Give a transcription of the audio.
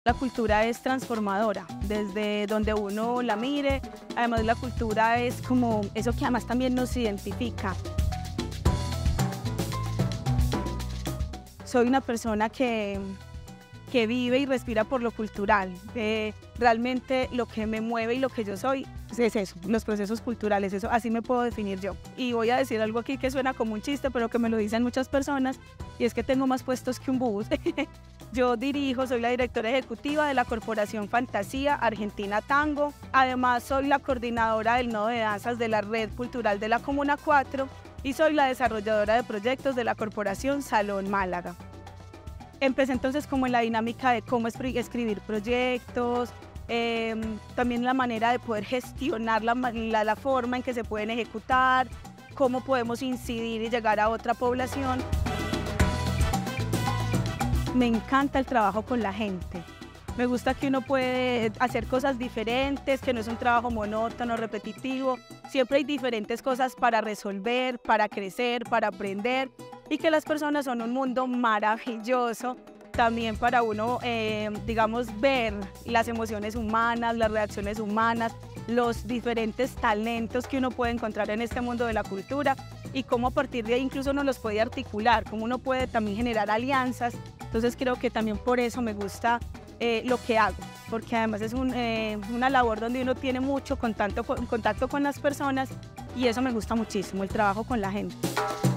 La cultura es transformadora, desde donde uno la mire. Además, la cultura es como eso que además también nos identifica. Soy una persona que vive y respira por lo cultural. Realmente lo que me mueve y lo que yo soy es eso, los procesos culturales, eso, así me puedo definir yo. Y voy a decir algo aquí que suena como un chiste, pero que me lo dicen muchas personas, y es que tengo más puestos que un bus. Yo soy la directora ejecutiva de la Corporación Fantasía Argentina Tango. Además, soy la coordinadora del nodo de danzas de la Red Cultural de la Comuna 4 y soy la desarrolladora de proyectos de la Corporación Salón Málaga. Empecé entonces como en la dinámica de cómo escribir proyectos, también la manera de poder gestionar la forma en que se pueden ejecutar, cómo podemos incidir y llegar a otra población. Me encanta el trabajo con la gente. Me gusta que uno puede hacer cosas diferentes, que no es un trabajo monótono, repetitivo. Siempre hay diferentes cosas para resolver, para crecer, para aprender, y que las personas son un mundo maravilloso también para uno, digamos, ver las emociones humanas, las reacciones humanas, los diferentes talentos que uno puede encontrar en este mundo de la cultura y cómo a partir de ahí incluso uno los puede articular, cómo uno puede también generar alianzas. Entonces creo que también por eso me gusta lo que hago, porque además es una labor donde uno tiene mucho contacto con las personas y eso me gusta muchísimo, el trabajo con la gente.